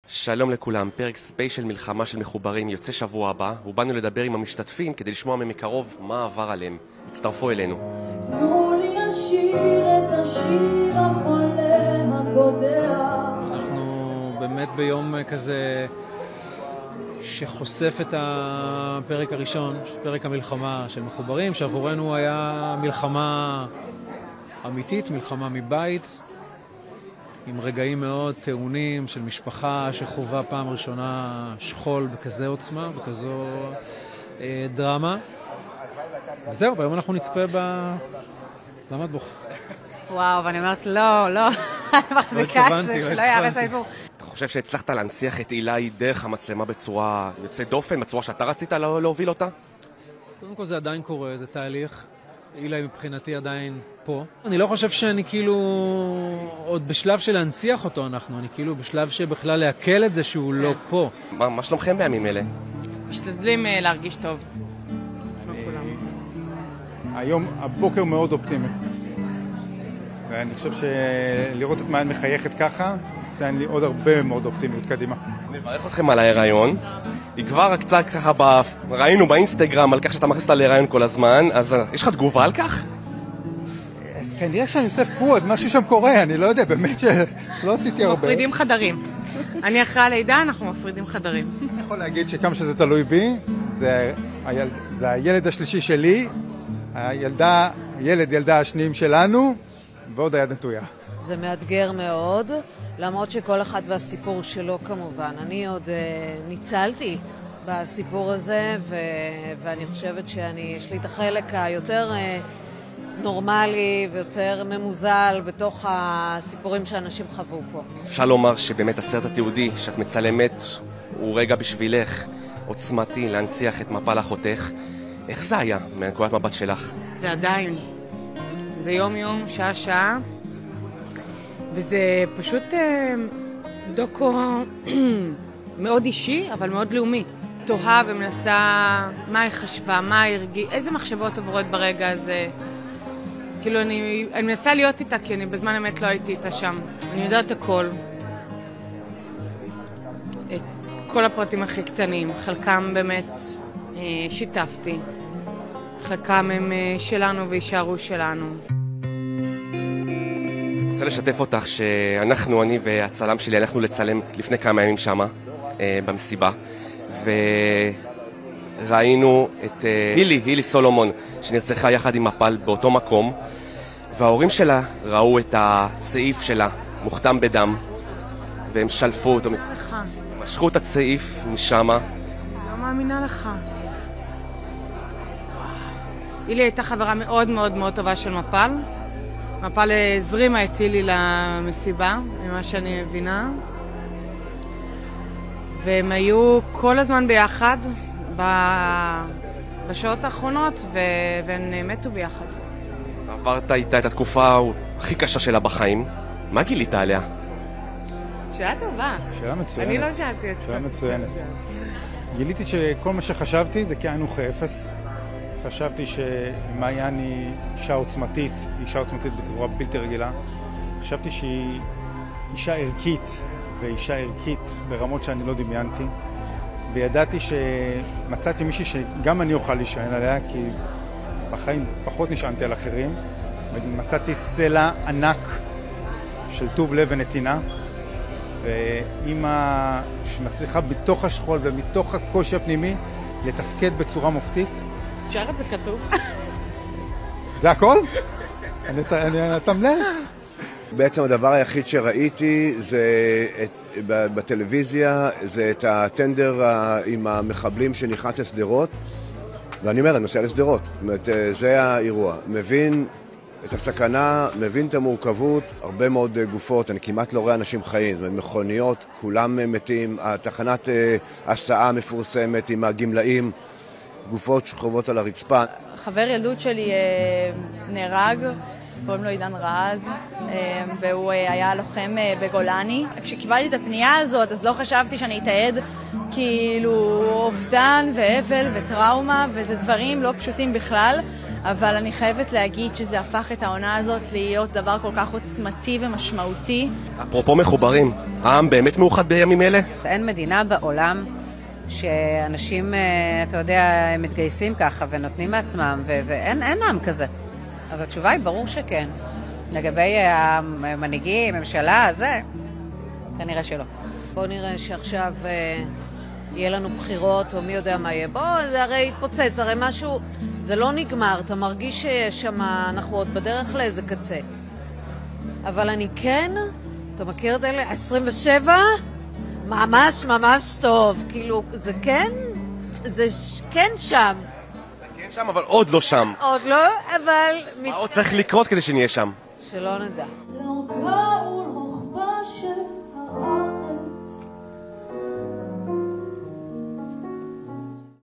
שלום לכולם, פרק ספיישל מלחמה של מחוברים יוצא שבוע הבא, ובאנו לדבר עם המשתתפים כדי לשמוע ממקרוב מה עבר עליהם. הצטרפו אלינו. תנו לי לשיר את השיר החולה הקודח. אנחנו באמת ביום כזה שחושף את הפרק הראשון, פרק המלחמה של מחוברים, שעבורנו היה מלחמה אמיתית, מלחמה מבית, עם רגעים מאוד טעונים של משפחה שחווה פעם ראשונה שכול בכזה עוצמה, בכזו דרמה. וזהו, והיום אנחנו נצפה למה את בוכה? וואו, ואני אומרת, לא, אני מחזיקה את זה, שלא יערס העיבור. אתה חושב שהצלחת להנציח את אילי דרך המצלמה בצורה יוצאת דופן, בצורה שאתה רצית להוביל אותה? קודם כל זה עדיין קורה, זה תהליך. אילי מבחינתי עדיין פה. אני לא חושב שאני כאילו עוד בשלב של להנציח אותו אני כאילו בשלב שבכלל להקל את זה שהוא לא פה. מה שלומכם בימים אלה? משתדלים להרגיש טוב. היום הבוקר מאוד אופטימי. ואני חושב שלראות את מעיין מחייכת ככה, תן לי עוד הרבה מאוד אופטימיות קדימה. נברך אתכם על ההיריון. היא כבר קצת ככה, ראינו באינסטגרם על כך שאתה מכניס אותה להיריון כל הזמן, אז יש לך תגובה על כך? כנראה שאני עושה פו, אז משהו שם קורה, אני לא יודע, באמת שלא עשיתי הרבה. מפרידים חדרים. אני אחרי הלידה, אנחנו מפרידים חדרים. אני יכול להגיד שכמה שזה תלוי בי, זה הילד השלישי שלי, ילדה השניים שלנו, ועוד היד נטויה. זה מאתגר מאוד, למרות שכל אחד והסיפור שלו כמובן. אני עוד ניצלתי בסיפור הזה, ואני חושבת יש לי את החלק היותר נורמלי ויותר ממוזל בתוך הסיפורים שאנשים חוו פה. אפשר לומר שבאמת הסרט התיעודי שאת מצלמת הוא רגע בשבילך עוצמתי להנציח את מפל אחותך. איך זה היה מנקודת מבט שלך? זה עדיין. זה יום-יום, שעה-שעה. וזה פשוט דוקו מאוד אישי, אבל מאוד לאומי. תוהה ומנסה מה היא חשבה, מה היא הרגישה, איזה מחשבות עוברות ברגע הזה. כאילו אני מנסה להיות איתה, כי אני בזמן אמת לא הייתי איתה שם. אני יודעת הכל. את כל הפרטים הכי קטנים. חלקם באמת שיתפתי. חלקם הם שלנו וישארו שלנו. אני רוצה לשתף אותך שאנחנו, אני והצלם שלי, הלכנו לצלם לפני כמה ימים שמה, במסיבה, וראינו את הילי סולומון, שנרצחה יחד עם מפל באותו מקום, וההורים שלה ראו את הצעיף שלה, מוכתם בדם, והם שלפו אותו, משכו את הצעיף משמה. לא מאמינה לך. הילי הייתה חברה מאוד מאוד מאוד טובה של מפל. מפל הזרימה את הילי למסיבה, ממה שאני מבינה. והם היו כל הזמן ביחד בשעות האחרונות, והם מתו ביחד. עברת איתה את התקופה הכי קשה שלה בחיים. מה גילית עליה? שאלה טובה. שאלה מצוינת. אני לא שאלתי את זה. שאלה מצוינת. גיליתי שכל מה שחשבתי זה כאין וכאפס. חשבתי שמעיין היא אישה עוצמתית, בצורה בלתי רגילה. חשבתי שהיא אישה ערכית, ואישה ערכית ברמות שאני לא דמיינתי. וידעתי שמצאתי מישהי שגם אני אוכל להישען עליה, כי בחיים פחות נשענתי על אחרים. ומצאתי סלע ענק של טוב לב ונתינה. ואמא שמצליחה בתוך השכול ומתוך הקושי הפנימי לתפקד בצורה מופתית. אפשר את זה כתוב? זה הכל? אני אתמלל. בעצם הדבר היחיד שראיתי זה בטלוויזיה, זה את הטנדר עם המחבלים שנחת לסדרות, ואני אומר, אני נוסע לסדרות, זאת אומרת, זה האירוע. מבין את הסכנה, מבין את המורכבות, הרבה מאוד גופות, אני כמעט לא רואה אנשים חיים, זאת אומרת, מכוניות, כולם מתים, התחנת הסעה מפורסמת עם הגמלאים, גופות שכובות על הרצפה. חבר ילדות שלי נהרג, קוראים לו עידן רז, והוא היה לוחם בגולני. כשקיבלתי את הפנייה הזאת, אז לא חשבתי שאני אתעד כאילו אובדן ואבל וטראומה, וזה דברים לא פשוטים בכלל. אבל אני חייבת להגיד שזה הפך את העונה הזאת להיות דבר כל כך עוצמתי ומשמעותי. אפרופו מחוברים, העם באמת מאוחד בימים אלה? אין מדינה בעולם שאנשים, אתה יודע, הם מתגייסים ככה ונותנים מעצמם, ואין עם כזה. אז התשובה היא ברור שכן. לגבי המנהיגים, ממשלה, זה, כנראה שלא. בואו נראה שעכשיו יהיה לנו בחירות, או מי יודע מה יהיה. בואו, זה הרי יתפוצץ, הרי משהו, זה לא נגמר, אתה מרגיש ששם אנחנו עוד בדרך לאיזה קצה. אבל אני כן, אתה מכיר את אלה? 27? ממש ממש טוב. כאילו, זה כן? זה כן שם. זה כן שם, אבל עוד לא שם. עוד לא, אבל... מה עוד צריך לקרות כדי שנהיה שם? שלא נדע.